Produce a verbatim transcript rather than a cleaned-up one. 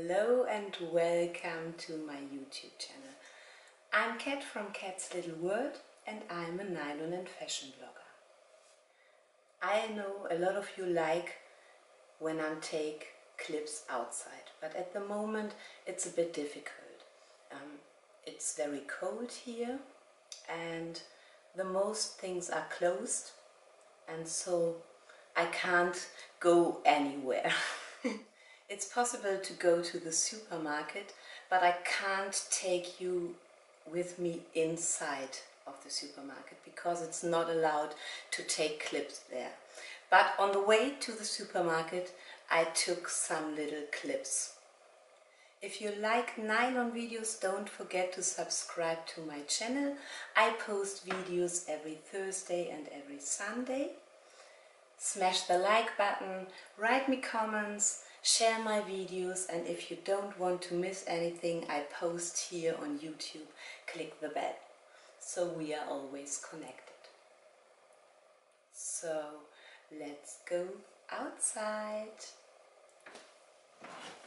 Hello and welcome to my YouTube channel. I'm Kat from Kat's Little World and I'm a nylon and fashion blogger. I know a lot of you like when I take clips outside, but at the moment it's a bit difficult. Um, it's very cold here and the most things are closed, and so I can't go anywhere. It's possible to go to the supermarket, but I can't take you with me inside of the supermarket because it's not allowed to take clips there. But on the way to the supermarket I took some little clips. If you like nylon videos, don't forget to subscribe to my channel. I post videos every Thursday and every Sunday. Smash the like button, write me comments, share my videos, and if you don't want to miss anything I post here on YouTube, click the bell, so we are always connected. So let's go outside.